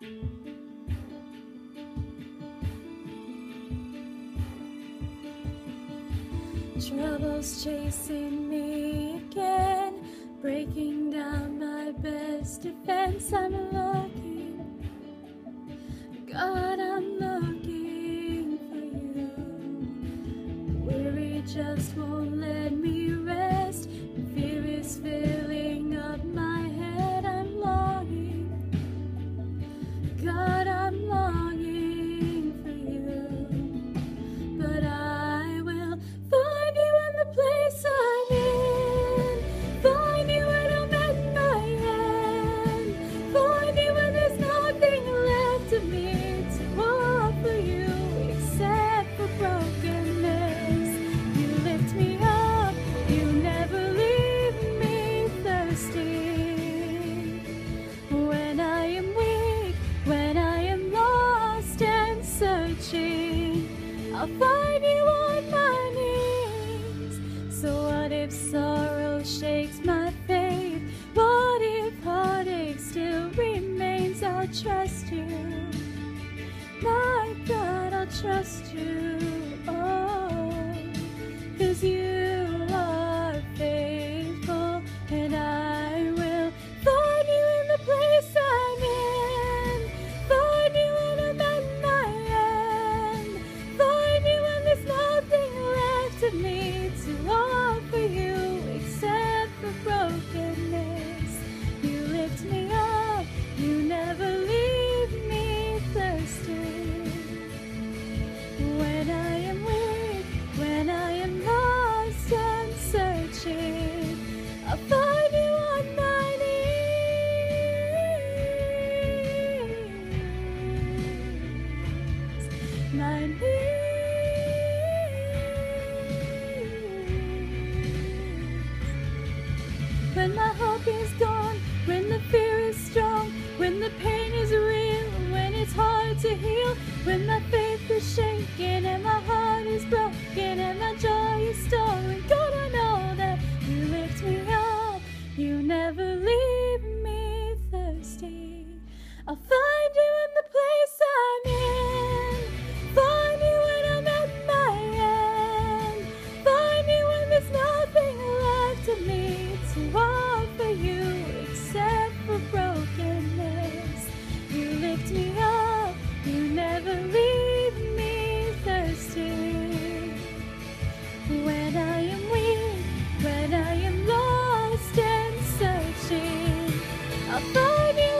Trouble's chasing me again, breaking down my best defense. I'm looking, God, I'm looking for you. Worry just won't let me rest, and fear is filling up my head. I'm longing, God, I'm longing for you. But I will find you in the place I'm in, find you when I'm at my end, find you when there's nothing left of me to offer you except for brokenness. You lift me up, you never leave me thirsty. When I am weak, when I am lost and searching, I'll find you on my knees. So what if sorrow shakes my faith? What if heartache still remains? I'll trust you, my God, I'll trust you. Oh, 'cause you are faithful, and I will find you in the place I'm in, find you when I'm at my end, find you when there's nothing left of me to offer you except for brokenness. You lift me up, you never leave me thirsty. When I am weak, when I am lost and searching, I'll find you on my knees, my knees. When my hope is gone, when the fear is strong, when the pain is real, when it's hard to heal, when my faith is shaken and my heart is broken and my joy is stolen, God, I know that you lift me up, you never leave me thirsty. I'll find you in the place I'm in, find you when I'm at my end, find you when there's nothing left of me to offer you except for brokenness. You lift me up, you never leave me thirsty. When I am weak, when I am lost and searching, I'll find you